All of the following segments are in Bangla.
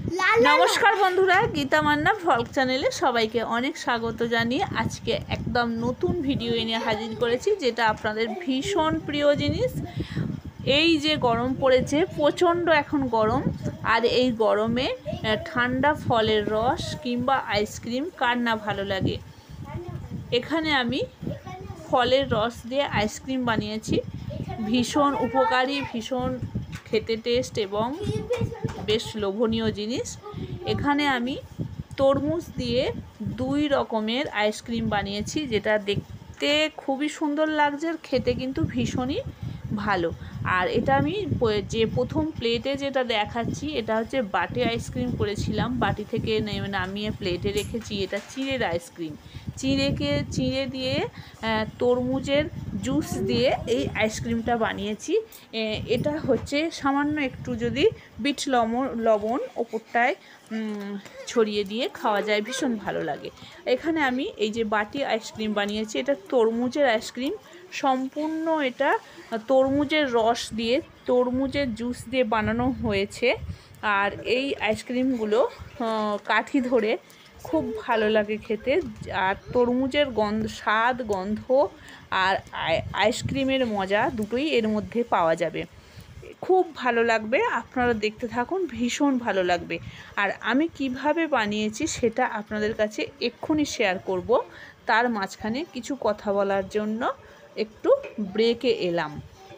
নমস্কার বন্ধুরা, গীতা মান্না ভ্লগ চ্যানেলে সবাইকে অনেক স্বাগত জানিয়ে আজকে একদম নতুন ভিডিও এনে হাজির করেছি, যেটা আপনাদের ভীষণ প্রিয় জিনিস। এই যে গরম পড়েছে, প্রচণ্ড এখন গরম, আর এই গরমে ঠান্ডা ফলের রস কিংবা আইসক্রিম কার না ভালো লাগে। এখানে আমি ফলের রস দিয়ে আইসক্রিম বানিয়েছি, ভীষণ উপকারী, ভীষণ খেতে টেস্ট এবং বেশ লোভনীয় জিনিস। এখানে আমি তরমুজ দিয়ে দুই রকমের আইসক্রিম বানিয়েছি, যেটা দেখতে খুবই সুন্দর লাগছে আর খেতে কিন্তু ভীষণই ভালো। আর এটা আমি যে প্রথম প্লেটে যেটা দেখাচ্ছি, এটা হচ্ছে বাটি আইসক্রিম করেছিলাম, বাটি থেকে নামিয়ে প্লেটে রেখেছি। এটা চিঁড়ের আইসক্রিম, চিঁড়ে দিয়ে তরমুজের জুস দিয়ে এই আইসক্রিমটা বানিয়েছি। এটা হচ্ছে সামান্য একটু যদি বিট লবণ ওপরটায় ছড়িয়ে দিয়ে খাওয়া যায়, ভীষণ ভালো লাগে। এখানে আমি এই যে বাটি আইসক্রিম বানিয়েছি, এটা তরমুজের আইসক্রিম, সম্পূর্ণ এটা তরমুজের রস দিয়ে, তরমুজের জুস দিয়ে বানানো হয়েছে। আর এই আইসক্রিমগুলো কাঠি ধরে খুব ভালো লাগে খেতে। আর তরমুজের স্বাদ, গন্ধ আর আইসক্রিমের মজা দুটোই এর মধ্যে পাওয়া যাবে। খুব ভালো লাগবে, আপনারা দেখতে থাকুন, ভীষণ ভালো লাগবে। আর আমি কিভাবে বানিয়েছি সেটা আপনাদের কাছে এক্ষুনি শেয়ার করব। তার মাঝখানে কিছু কথা বলার জন্য একটু ব্রেকে এলাম।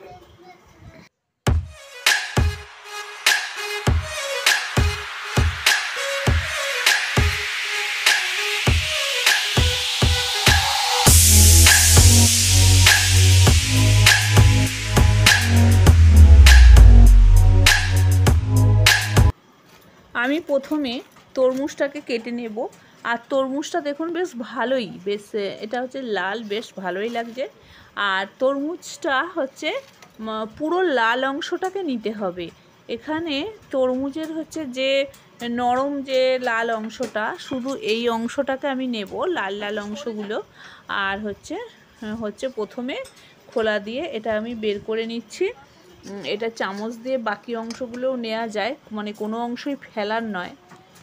আমি প্রথমে তরমুজটাকে কেটে নেব। আর তরমুজটা দেখুন বেশ ভালোই, বেশ এটা হচ্ছে লাল, বেশ ভালোই লাগছে। আর তরমুজটা হচ্ছে পুরো লাল অংশটাকে নিতে হবে। এখানে তরমুজের হচ্ছে যে নরম যে লাল অংশটা, শুধু এই অংশটাকে আমি নেব, লাল লাল অংশগুলো। আর হচ্ছে প্রথমে খোলা দিয়ে এটা আমি বের করে নিচ্ছি। এটা চামচ দিয়ে বাকি অংশগুলোও নেওয়া যায়, মানে কোনো অংশই ফেলার নয়।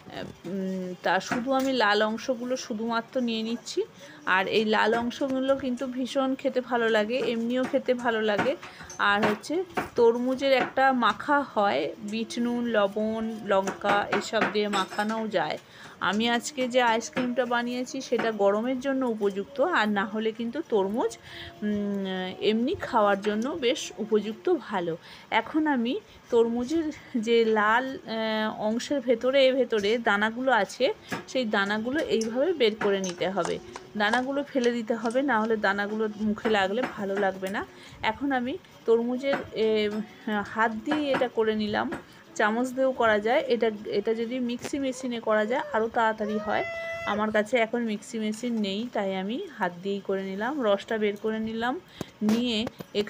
তা শুধু আমি লাল অংশগুলো শুধুমাত্র নিয়ে নিচ্ছি। আর এই লাল অংশগুলো কিন্তু ভীষণ খেতে ভালো লাগে, এমনিও খেতে ভালো লাগে। আর হচ্ছে তরমুজের একটা মাখা হয়, বিট নুন, লবণ, লঙ্কা এসব দিয়ে মাখানোও যায়। আমি আজকে যে আইসক্রিমটা বানিয়েছি সেটা গরমের জন্য উপযুক্ত, আর না হলে কিন্তু তরমুজ এমনি খাওয়ার জন্য বেশ উপযুক্ত, ভালো। এখন আমি তরমুজের যে লাল অংশের ভেতরে দানাগুলো আছে, সেই দানাগুলো এইভাবে বের করে নিতে হবে। দানাগুলো ফেলে দিতে হবে, না হলে দানাগুলো মুখে লাগলে ভালো লাগবে না। এখন আমি তরমুজের হাত দিয়ে এটা করে নিলাম, চামচ দিয়েও করা যায়। এটা যদি মিক্সি মেশিনে করা যায় আরও তাড়াতাড়ি হয়। আমার কাছে এখন মিক্সি মেশিন নেই, তাই আমি হাত দিয়েই করে নিলাম। রসটা বের করে নিলাম, নিয়ে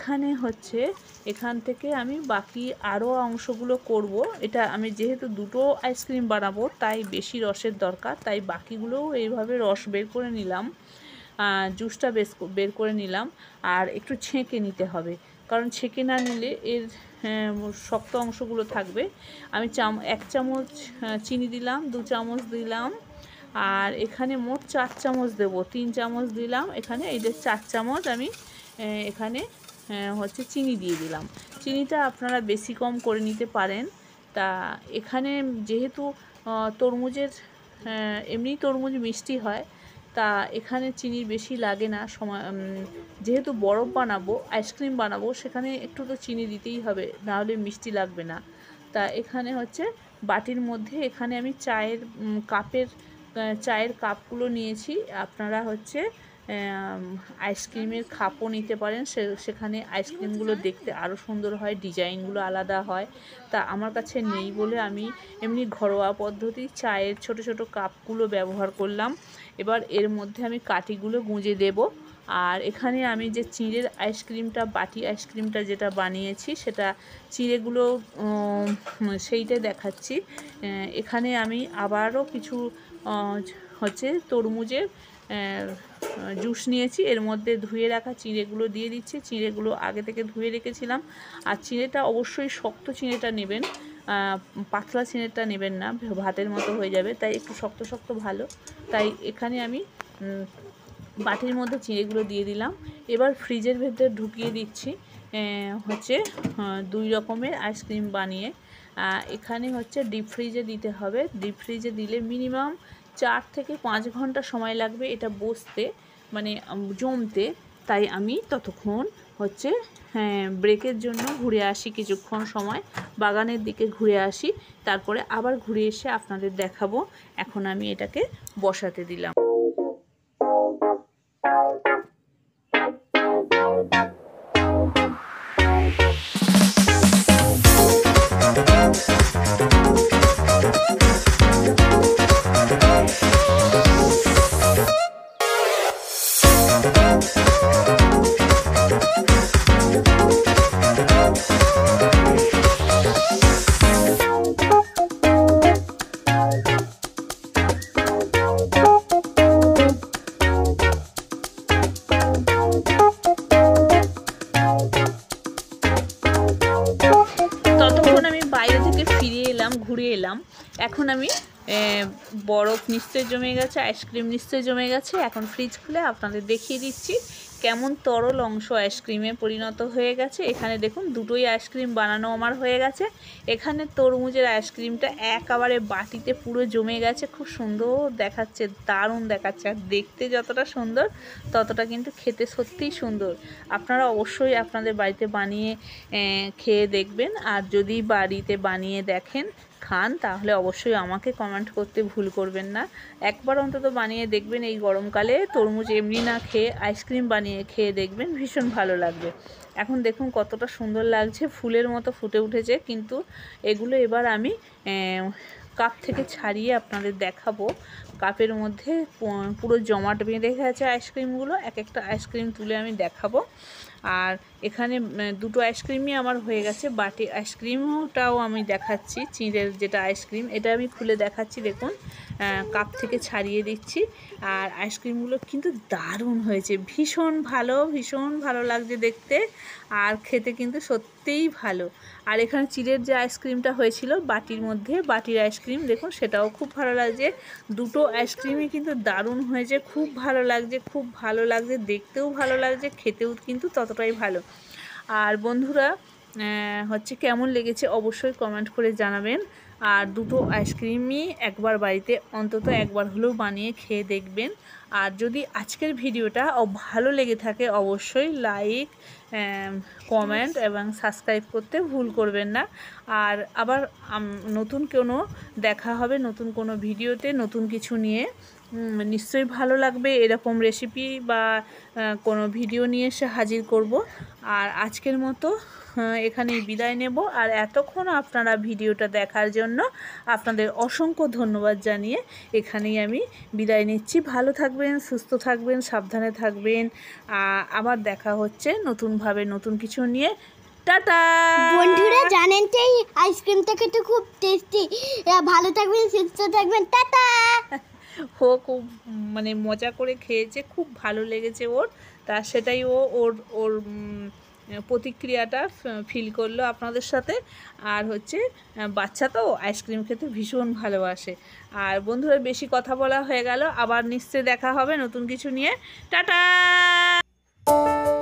এখান থেকে আমি বাকি আরও অংশগুলো করব। এটা আমি যেহেতু দুটো আইসক্রিম বানাবো, তাই বেশি রসের দরকার, তাই বাকিগুলোও এইভাবে রস বের করে নিলাম, জুসটা বের করে নিলাম। আর একটু ছেঁকে নিতে হবে, কারণ ছেঁকে না নিলে এর শক্ত অংশগুলো থাকবে। আমি 1 চামচ চিনি দিলাম, 2 চামচ দিলাম, আর এখানে মোট 4 চামচ দেবো। 3 চামচ দিলাম, এখানে এই যে 4 চামচ আমি এখানে চিনি দিয়ে দিলাম। চিনিটা আপনারা বেশি কম করে নিতে পারেন। তা এখানে যেহেতু তরমুজের এমনি তরমুজ মিষ্টি হয়, তা এখানে চিনি বেশি লাগে না। যেহেতু বরফ বানাবো, আইসক্রিম বানাবো, সেখানে একটু তো চিনি দিতেই হবে, নাহলে মিষ্টি লাগবে না। তা এখানে বাটির মধ্যে এখানে আমি চায়ের কাপগুলো নিয়েছি। আপনারা আইসক্রিমের কাপও নিতে পারেন, সেখানে আইসক্রিমগুলো দেখতে আরও সুন্দর হয়, ডিজাইনগুলো আলাদা হয়। তা আমার কাছে নেই বলে আমি এমনি ঘরোয়া পদ্ধতি চায়ের ছোট ছোট কাপগুলো ব্যবহার করলাম। এবার এর মধ্যে আমি কাঠিগুলো গুঁজে দেব। আর এখানে আমি যে চিঁড়ের আইসক্রিমটা, বাটি আইসক্রিমটা যেটা বানিয়েছি, সেটা চিঁড়েগুলো সেইটা দেখাচ্ছি। এখানে আমি আবারও কিছু তরমুজের জুস নিয়েছি, এর মধ্যে ধুয়ে রাখা চিঁড়েগুলো দিয়ে দিচ্ছি। চিঁড়েগুলো আগে থেকে ধুয়ে রেখেছিলাম। আর চিঁড়েটা অবশ্যই শক্ত চিঁড়েটা নেবেন, পাতলা চিঁড়েটা নেবেন না, ভাতের মতো হয়ে যাবে, তাই একটু শক্ত শক্ত ভালো। তাই এখানে আমি বাটির মধ্যে চিঁড়েগুলো দিয়ে দিলাম। এবার ফ্রিজের ভেতরে ঢুকিয়ে দিচ্ছি হচ্ছে 2 রকমের আইসক্রিম বানিয়ে। এখানে হচ্ছে ডিপ ফ্রিজে দিতে হবে। ডিপ ফ্রিজে দিলে মিনিমাম 4 থেকে 5 ঘন্টা সময় লাগবে এটা বসতে, মানে জমতে। তাই আমি ততক্ষণ হচ্ছে ব্রেকের জন্য ঘুরে আসি, কিছুক্ষণ সময় বাগানের দিকে ঘুরে আসি, তারপরে আবার ঘুরে এসে আপনাদের দেখাবো। এখন আমি এটাকে বসাতে দিলাম। ততক্ষণ আমি বাইরে থেকে ফিরে এলাম, ঘুরে এলাম। এখন আমি বরফ নিশ্চয়ই জমে গেছে, আইসক্রিম নিশ্চয়ই জমে গেছে। এখন ফ্রিজ খুলে আপনাদের দেখিয়ে দিচ্ছি কেমন তরল অংশ আইসক্রিমে পরিণত হয়ে গেছে। এখানে দেখুন দুটোই আইসক্রিম বানানো আমার হয়ে গেছে। এখানে তরমুজের আইসক্রিমটা একেবারে বাটিতে পুরো জমে গেছে, খুব সুন্দর দেখাচ্ছে, দারুণ দেখাচ্ছে। আর দেখতে যতটা সুন্দর ততটা কিন্তু খেতে সত্যিই সুন্দর। আপনারা অবশ্যই আপনাদের বাড়িতে বানিয়ে খেয়ে দেখবেন। আর যদি বাড়িতে বানিয়ে দেখেন, খান, তাহলে অবশ্যই আমাকে কমেন্ট করতে ভুল করবেন না। একবার অন্তত বানিয়ে দেখবেন। এই গরমকালে তরমুজ এমনি না খেয়ে আইসক্রিম বানিয়ে খেয়ে দেখবেন, ভীষণ ভালো লাগবে। এখন দেখুন কতটা সুন্দর লাগছে, ফুলের মতো ফুটে উঠেছে। কিন্তু এগুলো এবার আমি কাপ থেকে ছাড়িয়ে আপনাদের দেখাবো। কাপের মধ্যে পুরো জমাট বেঁধে গেছে আইসক্রিমগুলো। এক একটা আইসক্রিম তুলে আমি দেখাবো। আর এখানে দুটো আইসক্রিমই আমার হয়ে গেছে। বাটি আইসক্রিমটাও আমি দেখাচ্ছি, চিঁড়ের যেটা আইসক্রিম, এটা আমি খুলে দেখাচ্ছি। দেখুন কাপ থেকে ছাড়িয়ে দিচ্ছি। আর আইসক্রিমগুলো কিন্তু দারুণ হয়েছে, ভীষণ ভালো লাগছে দেখতে, আর খেতে কিন্তু সত্যিই ভালো। আর এখানে চিঁড়ের যে আইসক্রিমটা হয়েছিল বাটির মধ্যে, বাটির আইসক্রিম দেখুন, সেটাও খুব ভালো লাগছে। দুটো আইসক্রিমই কিন্তু দারুণ হয়েছে, খুব ভালো লাগছে, দেখতেও ভালো লাগছে, খেতেও কিন্তু ততটাই ভালো। আর বন্ধুরা হচ্ছে কেমন লেগেছে অবশ্যই কমেন্ট করে জানাবেন। আর দুটো আইসক্রিমই একবার বাড়িতে অন্তত একবার হলেও বানিয়ে খেয়ে দেখবেন। আর যদি আজকের ভিডিওটা ভালো লেগে থাকে অবশ্যই লাইক, কমেন্ট এবং সাবস্ক্রাইব করতে ভুল করবেন না। আর আবার নতুন কোনো দেখা হবে, নতুন কোনো ভিডিওতে, নতুন কিছু নিয়ে। নিশ্চয়ই ভালো লাগবে এরকম রেসিপি বা কোনো ভিডিও নিয়ে এসে হাজির করব। আর আজকের মতো এখানেই বিদায় নেব। আর এতক্ষণ আপনারা ভিডিওটা দেখার জন্য আপনাদের অসংখ্য ধন্যবাদ জানিয়ে এখানেই আমি বিদায় নিচ্ছি। ভালো থাকবেন, সুস্থ থাকবেন, সাবধানে থাকবেন। আবার দেখা হচ্ছে নতুনভাবে, নতুন কিছু নিয়ে। টাটা বন্ধুরা, জানেন তো এই আইসক্রিমটা খেতে খুব টেস্টি। ভালো থাকবেন, সুস্থ থাকবেন, টাটা। ও খুব মানে মজা করে খেয়েছে, খুব ভালো লেগেছে ওর। তা সেটাই ওর প্রতিক্রিয়াটা ফিল করলো আপনাদের সাথে। আর হচ্ছে বাচ্চা তো আইসক্রিম খেতে ভীষণ ভালোবাসে। আর বন্ধুরা, বেশি কথা বলা হয়ে গেল, আবার নিশ্চয়ই দেখা হবে নতুন কিছু নিয়ে। টাটা।